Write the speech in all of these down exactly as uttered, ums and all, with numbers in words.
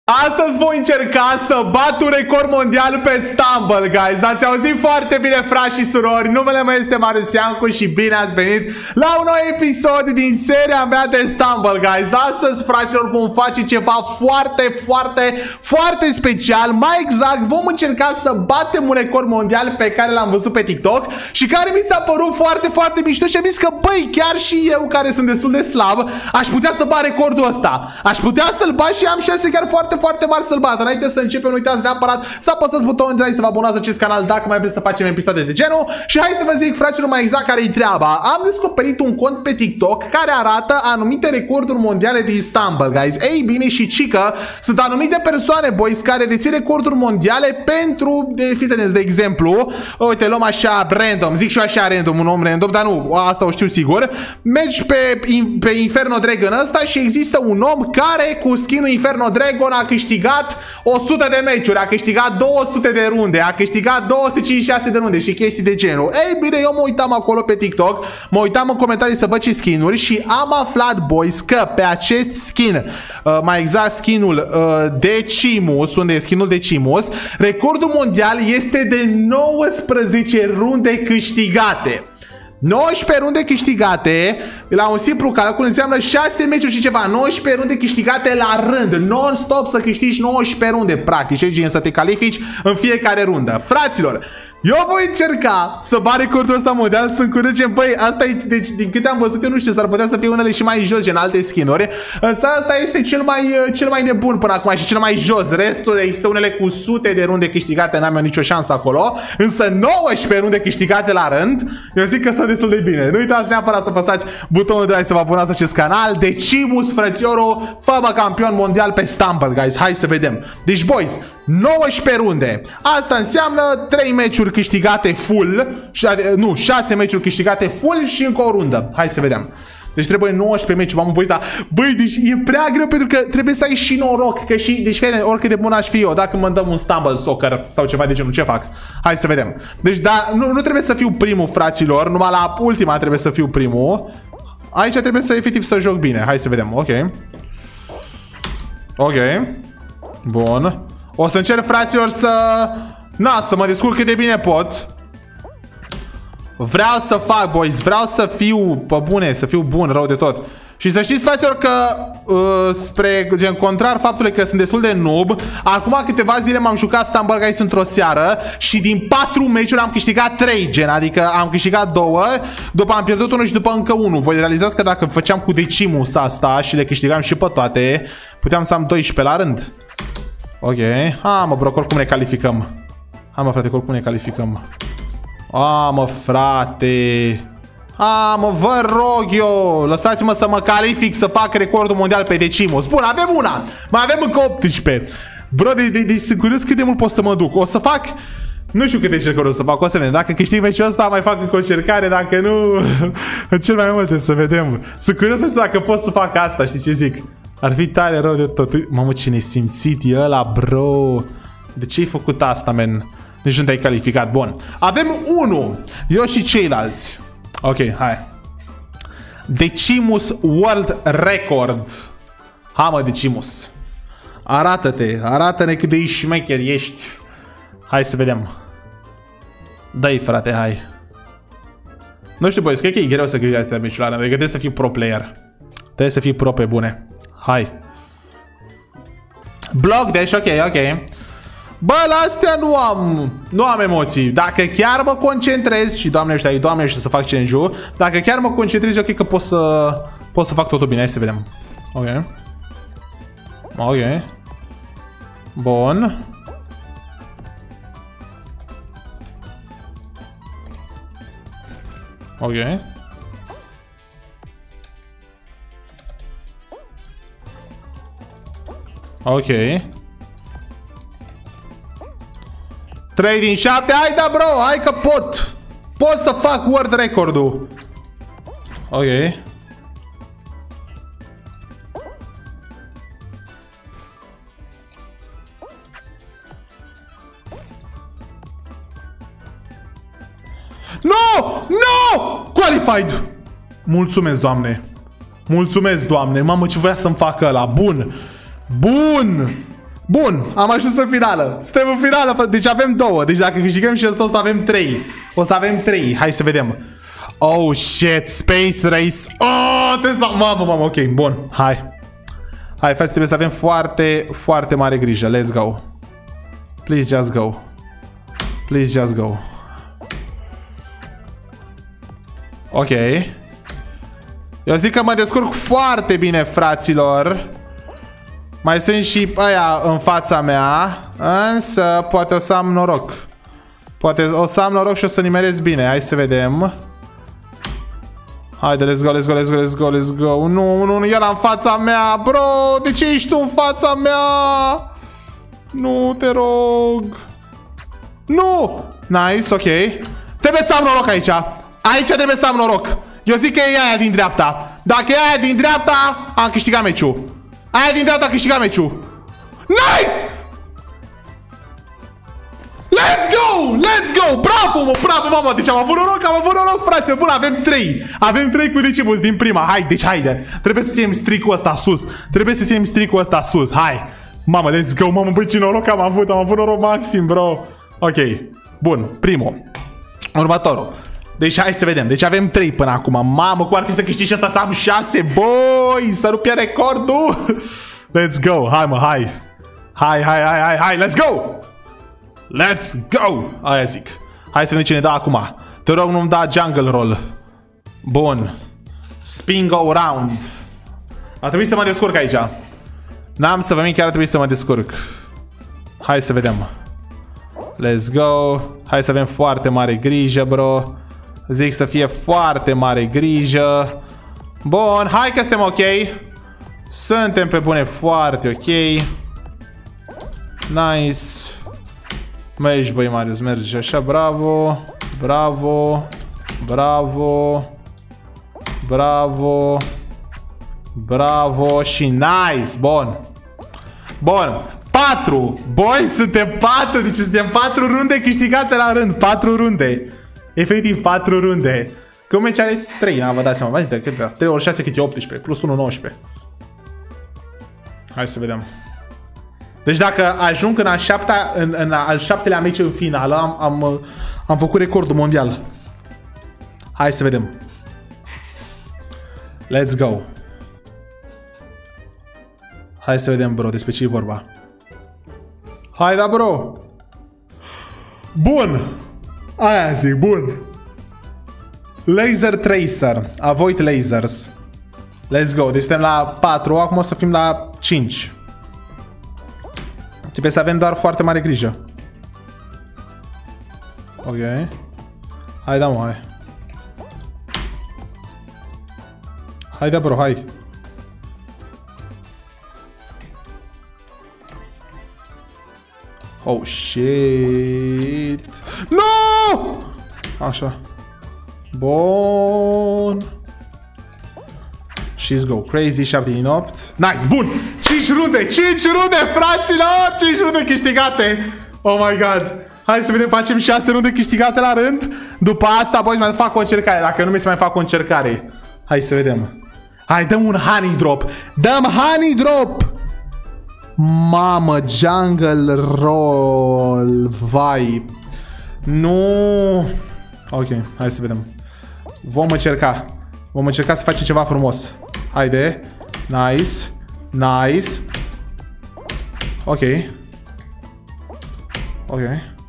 Astăzi voi încerca să bat un record mondial pe Stumble, guys. Ați auzit foarte bine, frați și surori. Numele meu este Marius Iancu și bine ați venit la un nou episod din seria mea de Stumble, guys. Astăzi, fraților, vom face ceva foarte, foarte, foarte special. Mai exact, vom încerca să batem un record mondial pe care l-am văzut pe TikTok și care mi s-a părut foarte, foarte mișto și am zis că, băi, chiar și eu, care sunt destul de slab, aș putea să bat recordul ăsta. Aș putea să-l bat și am șanse chiar foarte, foarte mari să-l bat. Înainte să începem, nu uitați neapărat să apăsați butonul de like, să vă abonați acest canal dacă mai vreți să facem episoade de genul. Și hai să vă zic, fraților, mai exact care-i treaba. Am descoperit un cont pe TikTok care arată anumite recorduri mondiale din Stumble, guys. Ei bine și cică, sunt anumite persoane, boys, care dețin recorduri mondiale pentru, de, fiți atenți, de exemplu, uite, luăm așa random, zic și eu așa random, un om random, dar nu, asta o știu sigur. Mergi pe, pe Inferno Dragon ăsta și există un om care cu skin-ul Inferno Dragon a câștigat o sută de meciuri, a câștigat două sute de runde, a câștigat două sute cincizeci și șase de runde și chestii de genul. Ei bine, eu mă uitam acolo pe TikTok, mă uitam în comentarii să văd ce skin-uri și am aflat, boys, că pe acest skin, uh, mai exact skin-ul uh, Decimus, unde e skin-ul Decimus, recordul mondial este de nouăsprezece runde câștigate. nouăsprezece runde câștigate, la un simplu calcul înseamnă șase meciuri și ceva, nouăsprezece runde câștigate la rând, non-stop să câștigi nouăsprezece runde, practic, gen să te califici în fiecare rundă. Fraților, eu voi încerca să bat recordul ăsta mondial, sunt curios, gen, băi, asta e, deci, din câte am văzut, eu nu știu, s-ar putea să fie unele și mai jos, gen alte skin-uri, însă asta este cel mai, cel mai nebun până acum și cel mai jos, restul există unele cu sute de runde câștigate, n-am eu nicio șansă acolo, însă nouăsprezece runde câștigate la rând, eu zic că sunt destul de bine. Nu uitați neapărat să apăsați butonul de like, să vă abonați la acest canal. Decimus, frățiorul, fă-mă campion mondial pe Stumble, guys, hai să vedem. Deci, boys, nouăsprezece runde, asta înseamnă trei meciuri câștigate full, nu, șase meciuri câștigate full și încă o rundă. Hai să vedem. Deci trebuie nouăsprezece meciuri, mamă, băi, dar, băi, deci e prea greu pentru că trebuie să ai și noroc, că și, deci, fede, oricât de bun aș fi eu, dacă mă dăm un Stumble Soccer sau ceva de genul, ce fac? Hai să vedem. Deci, da, nu, nu trebuie să fiu primul, fraților, numai la ultima trebuie să fiu primul. Aici trebuie să, efectiv, să joc bine. Hai să vedem, ok. Ok. Bun. O să încerc, fraților, să... Na, să mă descurc cât de bine pot. Vreau să fac, boys, vreau să fiu pe bune, să fiu bun, rău de tot. Și să știți, fraților, că uh, spre, gen, contrar faptului că sunt destul de noob, acum câteva zile m-am jucat Stumble, guys, într-o seară și din patru meciuri am câștigat trei, gen, adică am câștigat două, după am pierdut unul și după încă unul. Voi realizați că dacă făceam cu Decimus asta și le câștigam și pe toate, puteam să am doisprezece la rând. Ok, ha, mă, bro, oricum ne calificăm. Ha, mă, frate, oricum ne calificăm. A, mă, frate. A, mă, vă rog eu, lăsați-mă să mă calific, să fac recordul mondial pe Decimus. Bun, avem una, mai avem încă optsprezece. Bro, de, de, de, sunt curios cât de mult pot să mă duc. O să fac, nu știu câte încercări o să fac, o să vedem. Dacă câștig meciul ăsta, mai fac încă o încercare, dacă nu, cel mai multe, să vedem. Sunt curios asta dacă pot să fac asta, știi ce zic? Ar fi tare rău de tot. Mamă, ce nesimțit e ăla, bro. De ce ai făcut asta, man? Nici nu te-ai calificat. Bun. Avem unu. Eu și ceilalți. Ok, hai. Decimus World Record. Ha, mă, Decimus. Arată-te. Arată-ne cât de șmecher ești. Hai să vedem. Dă-i, frate, hai. Nu știu, băi, cred că e greu să câștigi astea meciurile. Adică trebuie să fii pro player. Trebuie să fii pro pe bune. Hai. Block dash, ok, ok. Bă, la astea nu am, nu am emoții. Dacă chiar mă concentrez, și doamne ăștia, doamne ăștia să fac challenge-ul, dacă chiar mă concentrez, eu cred că pot să, pot să fac totul bine. Hai să vedem. Ok. Ok. Bun. Ok. Ok. trei din șapte, hai da, bro, hai că pot. Pot să fac world record-ul. Ok. No! No! Qualified! Mulțumesc, Doamne. Mulțumesc, Doamne. Mamă, ce voia să-mi facă ăla. Bun. Bun. Bun, am ajuns în finală. Suntem în finală, deci avem două. Deci dacă câștigăm și ăsta, o să avem trei. O să avem trei, hai să vedem. Oh, shit, Space Race. Oh, trebuie să... Mamă, mamă, ok, bun, hai. Hai, frate, trebuie să avem foarte, foarte mare grijă. Let's go. Please just go. Please just go. Ok. Eu zic că mă descurc foarte bine, fraților. Mai sunt și aia în fața mea. Însă poate o să am noroc. Poate o să am noroc și o să nimerez bine. Hai să vedem. Haide, let's go, let's go, let's go, let's go, let's go. Nu, nu, nu, el în fața mea, bro. De ce ești tu în fața mea? Nu, te rog. Nu. Nice, ok. Trebuie să am noroc aici. Aici trebuie să am noroc. Eu zic că e aia din dreapta. Dacă e aia din dreapta, am câștigat meciul. Aia din dreapta a câștigat meciul. Nice! Let's go! Let's go! Bravo, mă, bravo, mamă! Deci am avut noroc, am avut noroc, fraților. Bun, avem trei. Avem trei cu Decimus din prima. Hai, deci haide. Trebuie să ținem stricul ăsta sus. Trebuie să ținem stricul ăsta sus. Hai. Mamă, let's go, mamă, băi, ce noroc am avut. Am avut noroc maxim, bro. Ok. Bun, primul. Următorul. Deci hai să vedem. Deci avem trei până acum. Mamă, cum ar fi să câștigi asta, să am șase. Boi, să nu pierd recordul. Let's go. Hai, mă, hai. Hai, hai, hai, hai, hai. Let's go. Let's go. Aia zic. Hai să vedem ce ne dă acum. Te rog, nu-mi da jungle roll. Bun. Spin go round. A trebuit să mă descurc aici. N-am să vă min, chiar trebuie să mă descurc. Hai să vedem. Let's go. Hai să avem foarte mare grijă, bro. Zic să fie foarte mare grijă. Bun, hai că suntem ok. Suntem pe bune, foarte ok. Nice. Mergi, băi, Marius, mergi așa, bravo. Bravo. Bravo. Bravo. Bravo și nice. Bun. Bun. patru. Boi, suntem patru. Deci suntem patru runde câștigate la rând. patru runde. Efectiv patru runde. Că un meci are trei, n-am vă dați seama. Vai, de câte? trei ori șase cât e optsprezece. Plus unu, nouăsprezece. Hai să vedem. Deci dacă ajung în, a șaptea, în, în al șaptelea meci în finală, am, am, am făcut recordul mondial. Hai să vedem. Let's go. Hai să vedem, bro, despre ce e vorba. Hai, da, bro. Bun. Aia zic, bun. Laser Tracer. Avoid lasers. Let's go. Deci suntem la patru, acum o să fim la cinci. Trebuie să avem doar foarte mare grijă. Ok. Hai, da, mă, hai. Hai, da, bro, hai. Oh, shit. No! Așa. Bun. She's go crazy, șapte din opt. Nice, bun. cinci runde, cinci runde, fraților. cinci runde câștigate. Oh my god. Hai să vedem, facem șase runde câștigate la rând. După asta, boys, mai fac o încercare. Dacă nu mi se mai fac o încercare. Hai să vedem. Hai, dăm un honey drop. Dăm honey drop. Mamă, jungle roll. Vai. Nu. Ok, hai să vedem. Vom încerca. Vom încerca să facem ceva frumos. Haide. Nice. Nice. Ok. Ok.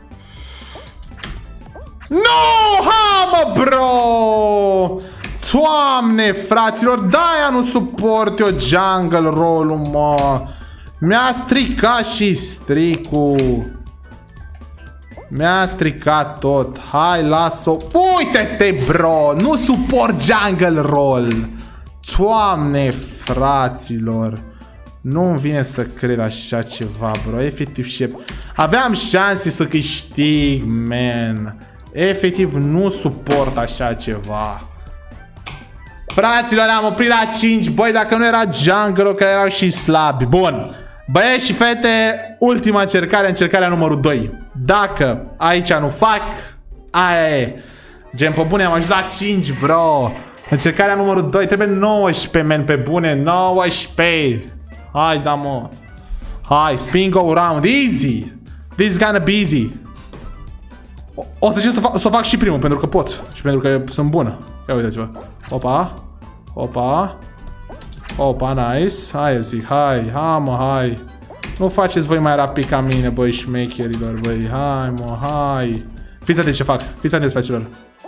No! Ha, mă, bro! Doamne, fraților, de-aia nu suport eu jungle roll-ul, mă. Mi-a stricat și stricul. Mi-a stricat tot. Hai, las-o. Uite-te, bro. Nu suport jungle roll. Doamne, fraților. Nu-mi vine să cred așa ceva, bro. Efectiv, și aveam șanse să câștig, man. Efectiv, nu suport așa ceva. Fraților, am oprit la cinci. Băi, dacă nu era jungle, că erau și slabi. Bun. Băieți și fete, ultima încercare, încercarea numărul doi. Dacă aici nu fac, aia e. Gen, pe bune, am ajuns la cinci, bro. Încercarea numărul doi, trebuie nouăsprezece, men, pe bune, nouăsprezece. Hai, da, mă. Hai, spin go round. Easy. This is gonna be easy. O, o să încerc să, fac, să o fac și primul, pentru că pot. Și pentru că sunt bună. Ia uitați-vă. Opa. Opa. Opa, nice. Hai, zic, hai, hai, mă, hai. Nu faceți voi mai rapid ca mine, băi, șmecherilor, băi. Hai, mă, hai. Fiți atenți ce fac. Fiți atenți, fraților.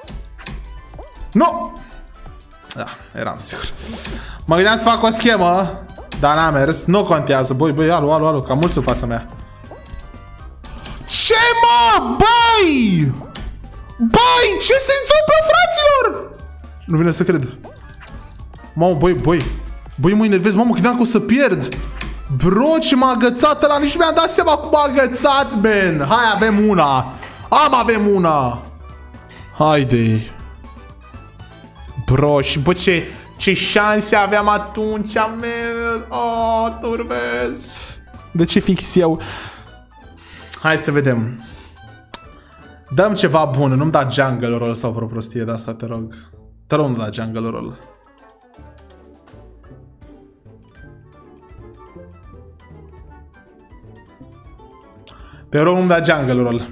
Nu! Da, eram sigur. Mă gândeam să fac o schemă, dar n-a mers. Nu contează, băi, băi, alu, alu, alu, cam mulți în fața mea. Ce, mă, băi? Băi, ce se întâmplă, fraților? Nu vine să cred. Mamă, băi, băi. Băi, mă enervez, mamă, credeam că o să pierd. Bro, ce m-a agățat ăla, nici nu mi-am dat seama cum m-a agățat, man. Hai, avem una. Am, avem una. Haide. Bro, și bă, ce, ce șanse aveam atunci, man. Oh, turvez. De ce fix eu? Hai să vedem. Dăm ceva bun, nu-mi da jungle roll sau vreo prostie de asta, te rog. Te rog, nu da jungle roll. Te rog, nu-mi da jungle roll.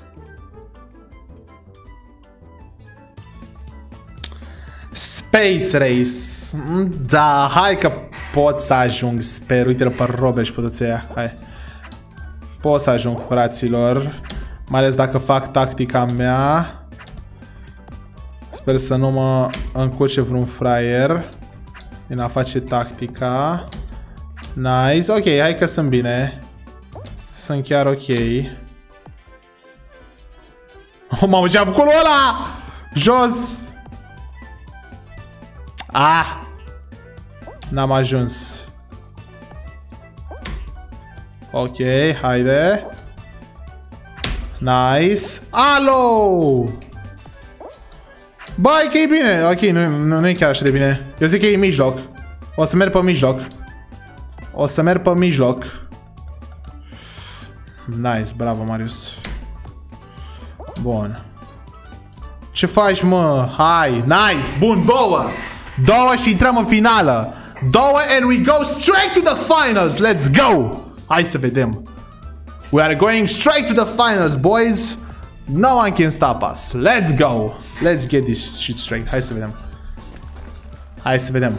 Space Race. Da, hai că pot să ajung, sper. Uite-l pe Robert și pe toți ăia. Hai. Pot să ajung, fraților. Mai ales dacă fac tactica mea. Sper să nu mă încurce vreun fraier din a face tactica. Nice. Ok, hai că sunt bine. Sunt chiar ok. Oh, mamă, ce-a făcut ăla? Jos. Ah! N-am ajuns. Ok, haide. Nice. Alo! Băi, că e bine. Ok, nu, nu, nu e chiar așa de bine. Eu zic că e mijloc. O să merg pe mijloc. O să merg pe mijloc. Nice, bravo, Marius. Bun. Ce faci, mă? Hai, nice, bun, două. Două și intrăm în finală. Două and we go straight to the finals. Let's go. Hai să vedem. We are going straight to the finals, boys. No one can stop us. Let's go. Let's get this shit straight. Hai să vedem. Hai să vedem.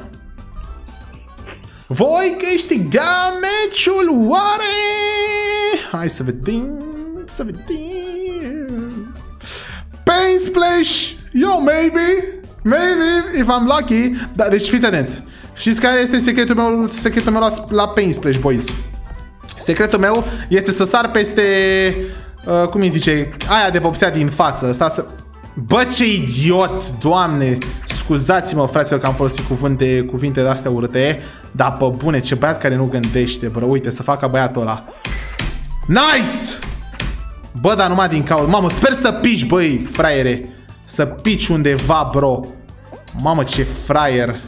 Voi câștiga meciul, oare? Hai să vedem. Să vedem. Pain Splash. Yo, maybe. Maybe, if I'm lucky. Da, deci fiți atenți. Știți care este secretul meu, secretul meu la, la Pain Splash, boys? Secretul meu este să sar peste, uh, cum îi zice, aia de vopsea din față. Asta să... Bă, ce idiot, doamne. Scuzați-mă, fraților, că am folosit cuvinte, cuvinte de astea urâte. Dar, pe bune, ce băiat care nu gândește, bro. Uite, să facă băiatul ăla. Nice! Bă, dar numai din cauză. Mamă, sper să pici, băi, fraiere. Să pici undeva, bro. Mamă, ce fraier.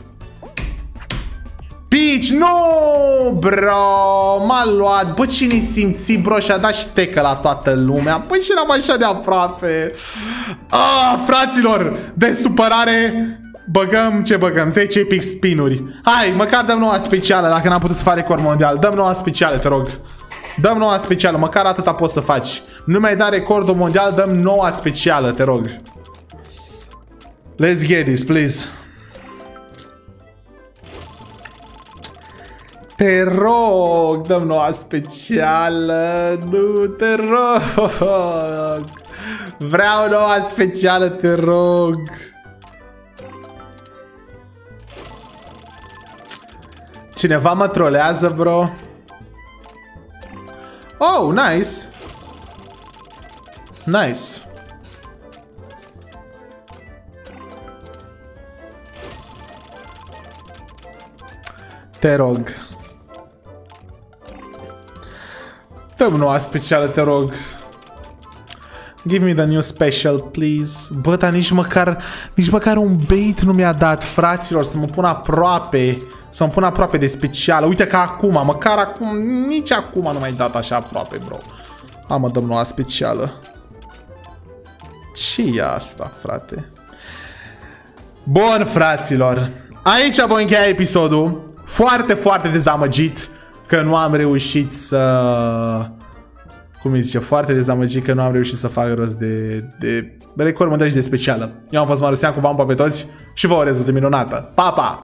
Pici, nu, bro. M-a luat. Bă, cine simți, bro, și-a dat și tecă la toată lumea. Băi, și eram așa de aproape. Ah, fraților, de supărare. Băgăm, ce băgăm? zece epic spinuri. Hai, măcar dăm noua specială. Dacă n-am putut să fac record mondial, dăm noua specială, te rog. Dăm noua specială, măcar atâta poți să faci. Nu mi-ai dat recordul mondial, dăm noua specială, te rog. Let's get this, please. Te rog, dăm noua specială. Nu, te rog. Vreau noua specială, te rog. Cineva mă trolează, bro. Oh, nice. Nice. Te rog. Dăm noua specială, te rog. Give me the new special, please. Bă, dar nici măcar, nici măcar un bait nu mi-a dat, fraților, să mă pun aproape. Să mă pun aproape de specială. Uite că acum, măcar acum, nici acum nu m-ai dat așa aproape, bro. Am, mă, dăm noua specială. Ce e asta, frate? Bun, fraților. Aici voi încheia episodul. Foarte, foarte dezamăgit. că nu am reușit să... Cum îi zice, foarte dezamăgit că nu am reușit să fac rost de, de record mondial și de specială. Eu am fost Marusean, cu v-am pe toți și vă urez o zi minunată. Pa, pa!